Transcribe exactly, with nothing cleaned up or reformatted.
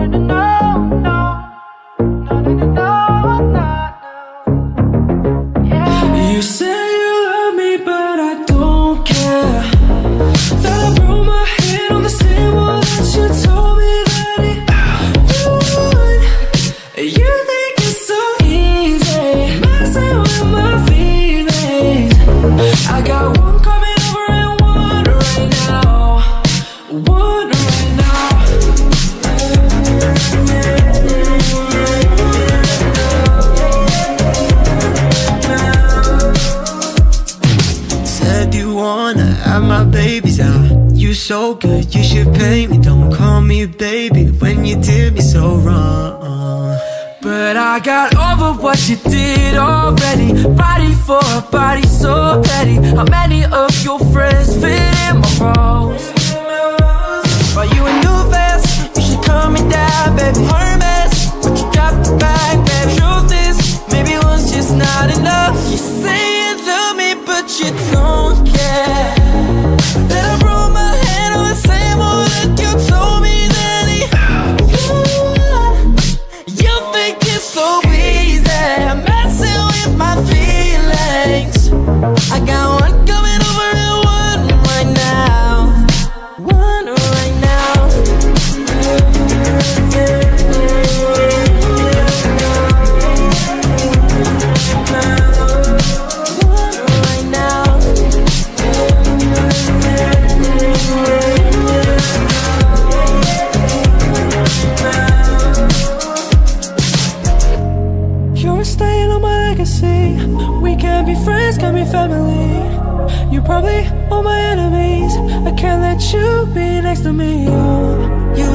no, no, no, no. No, no, no, no, no. Yeah. You say you love me, but I don't care. That I broke my head on the same wall that you told me that it would. You think it's so easy, messing with my feelings. I got one coming over and one right now. One right now. Said you wanna have my babies out. You so good, you should pay me. Don't call me baby when you did me so wrong. But I got over what you did already. Body for a body so petty. How many of your friends fit in my roles? Buy you a new vest, you should calm me down, baby. Hermes, but you dropped the bag, baby. Truth is, maybe one's just not enough. You say you love me, but you don't care. That I broke my head on the same wall that you told me that it would. You think it's so easy, messing with my feelings. I got one coming over and one right now. One right now. One right now. You're staying on my legacy. We can be friends, can be family. You're probably all my enemies. I can't let you be next to me. You